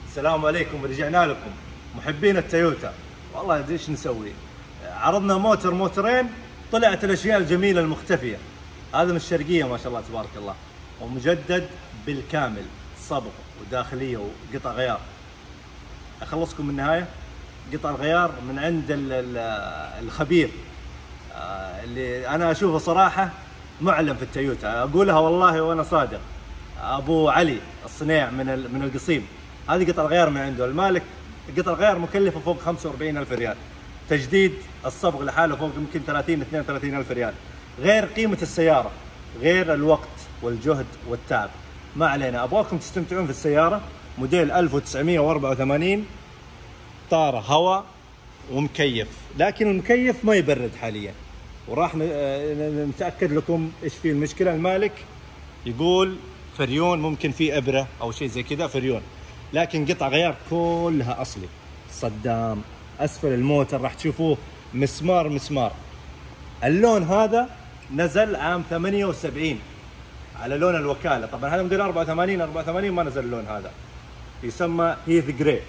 السلام عليكم، رجعنا لكم محبين التويوتا. والله ايش نسوي؟ عرضنا موترين، طلعت الاشياء الجميله المختفيه. هذا من الشرقيه ما شاء الله تبارك الله، ومجدد بالكامل، صبغ وداخليه وقطع غيار. اخلصكم من النهايه. قطع الغيار من عند الخبير اللي انا اشوفه صراحه معلم في التويوتا، اقولها والله وانا صادق، ابو علي الصنيع من القصيم. هذه قطع الغيار من عنده المالك. قطع الغيار مكلفه فوق 45,000 ريال، تجديد الصبغ لحاله فوق يمكن 32,000 ريال، غير قيمه السياره، غير الوقت والجهد والتعب. ما علينا، ابغاكم تستمتعون في السياره. موديل 1984، طاره هواء ومكيف، لكن المكيف ما يبرد حاليا، وراح نتاكد لكم ايش فيه المشكله. المالك يقول فريون، ممكن في ابره او شيء زي كذا، فريون، لكن قطع غيار كلها اصلي. صدام اسفل الموتر راح تشوفوه مسمار. اللون هذا نزل عام 78 على لون الوكاله. طبعا هذا موديل 84 ما نزل اللون هذا، يسمى هيث جراي.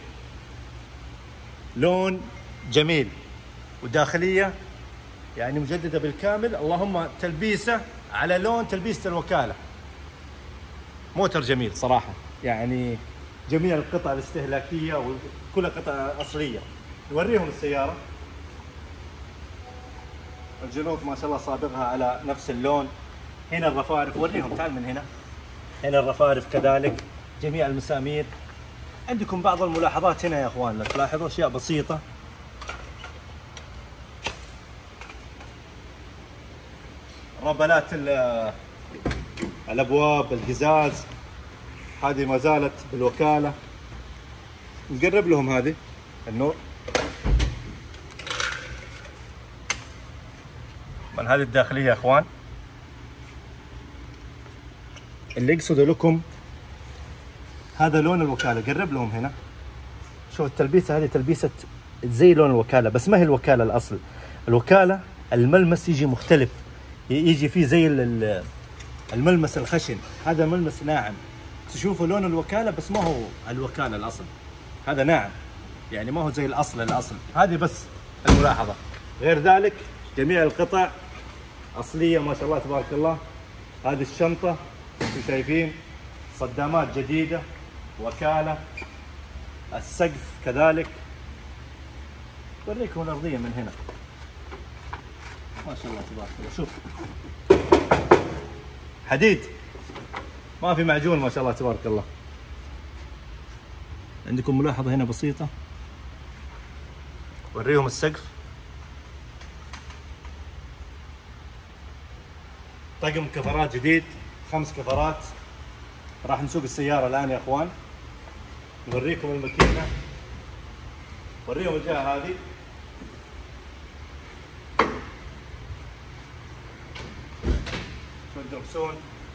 لون جميل وداخليه يعني مجدده بالكامل، اللهم تلبيسه على لون تلبيسه الوكاله. موتر جميل صراحه، يعني جميع القطع الاستهلاكيه وكلها قطع اصليه. نوريهم السياره. الجنوط ما شاء الله صابغها على نفس اللون. هنا الرفارف، وريهم، تعال من هنا. هنا الرفارف كذلك، جميع المسامير. عندكم بعض الملاحظات هنا يا اخوان، لو تلاحظوا اشياء بسيطه. ربلات الابواب، القزاز، هذه ما زالت بالوكاله. نقرب لهم هذه النور. من هذه الداخليه يا اخوان، اللي يقصد لكم هذا لون الوكاله. قرب لهم هنا، شوف التلبيسه، هذه تلبيسه زي لون الوكاله، بس ما هي الوكاله الاصل. الوكاله الملمس يجي مختلف، يجي فيه زي الملمس الخشن، هذا ملمس ناعم. تشوفوا لون الوكاله بس ما هو الوكاله الاصل، هذا ناعم يعني ما هو زي الاصل. هذه بس الملاحظه. غير ذلك جميع القطع اصليه ما شاء الله تبارك الله. هذه الشنطه انتم شايفين، صدامات جديده، وكاله. السقف كذلك. اوريكم الارضيه من هنا ما شاء الله تبارك الله. شوف حديد، ما في معجون ما شاء الله تبارك الله. عندكم ملاحظة هنا بسيطة. وريهم السقف. طقم كفرات جديد، 5 كفرات. راح نسوق السيارة الآن يا اخوان، نوريكم الماكينة. وريهم الجهة هذه. شو الدركسون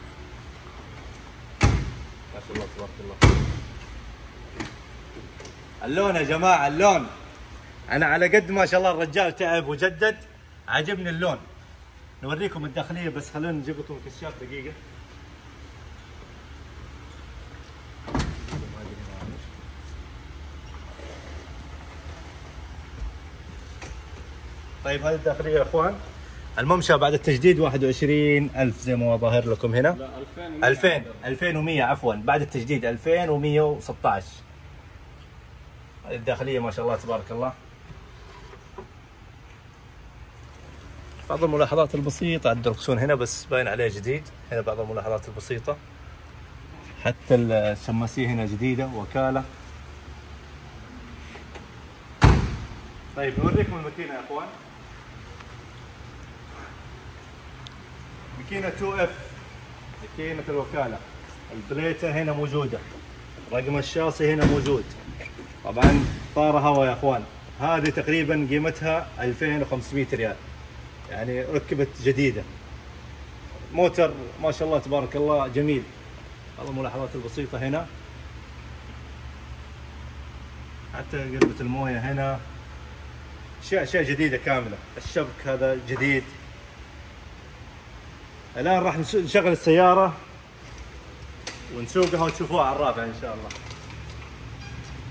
ما شاء الله تبارك الله. اللون يا جماعة، اللون، أنا على قد ما شاء الله الرجال تعب وجدد، عجبني اللون. نوريكم الداخلية، بس خلونا نجيب لكم كشاف دقيقة. طيب هذه الداخلية يا اخوان. الممشى بعد التجديد 21,000 زي ما ظاهر لكم هنا. لا 2100 عفوا، بعد التجديد 2116. هذه الداخلية ما شاء الله تبارك الله. بعض الملاحظات البسيطة على الدركسون هنا بس باين عليه جديد. هنا بعض الملاحظات البسيطة، حتى الشماسية هنا جديدة، وكالة. طيب نوريكم الماكينة يا اخوان. ماكينة 2F، ماكينة الوكالة. البليتة هنا موجودة، رقم الشاصي هنا موجود. طبعا طارة هواء يا اخوان. هذه تقريبا قيمتها 2500 ريال، يعني ركبت جديدة. موتر ما شاء الله تبارك الله جميل. هذه الملاحظات البسيطة هنا، حتى قربة الموية هنا، اشياء جديدة كاملة. الشبك هذا جديد. الآن راح نشغل السيارة ونسوقها وتشوفوها على الرابع إن شاء الله.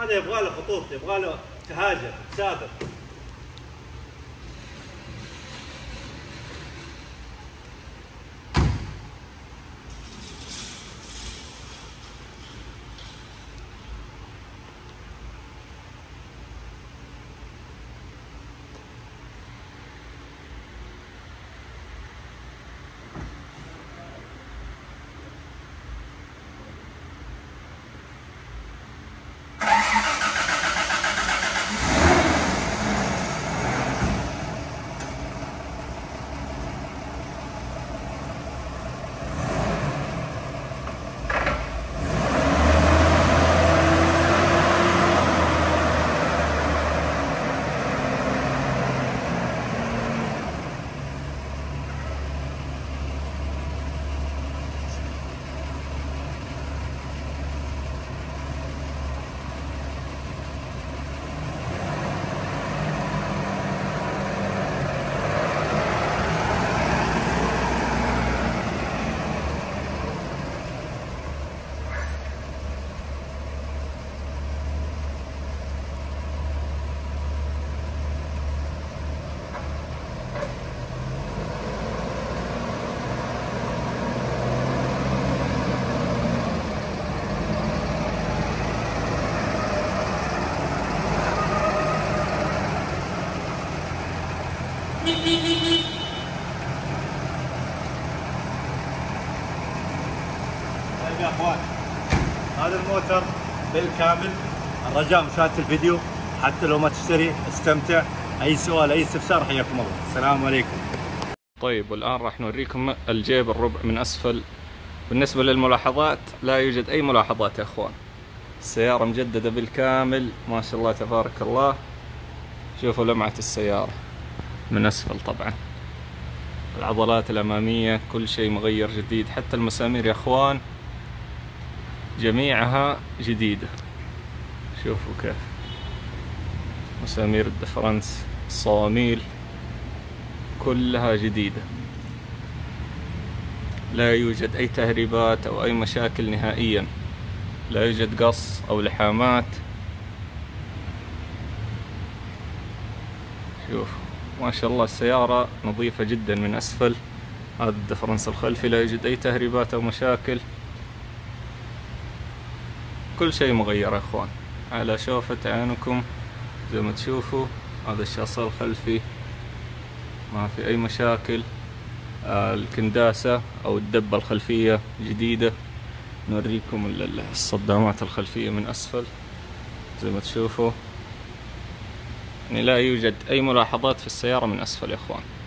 هذا يبغى له خطوط، يبغى له تهاجر تسافر. طيب يا اخوان، هذا الموتر بالكامل. الرجاء مشاهدة الفيديو، حتى لو ما تشتري استمتع. اي سؤال اي استفسار حياكم الله، السلام عليكم. طيب والآن راح نوريكم الجيب الربع من أسفل. بالنسبة للملاحظات لا يوجد أي ملاحظات يا أخوان، السيارة مجددة بالكامل ما شاء الله تبارك الله. شوفوا لمعة السيارة من أسفل، طبعا العضلات الأمامية كل شيء مغير جديد، حتى المسامير يا أخوان جميعها جديدة. شوفوا كيف مسامير الدفرنس، الصواميل كلها جديدة، لا يوجد أي تهريبات أو أي مشاكل نهائيا، لا يوجد قص أو لحامات. شوف ما شاء الله السيارة نظيفة جدا من أسفل. هذا الدفرنس الخلفي لا يوجد أي تهريبات أو مشاكل، كل شيء مغير يا أخوان على شوفة عينكم زي ما تشوفوا. هذا الشاصة الخلفي ما في أي مشاكل. الكنداسة أو الدبة الخلفية جديدة. نوريكم الصدامات الخلفية من أسفل زي ما تشوفوا، يعني لا يوجد أي ملاحظات في السيارة من أسفل يا أخوان.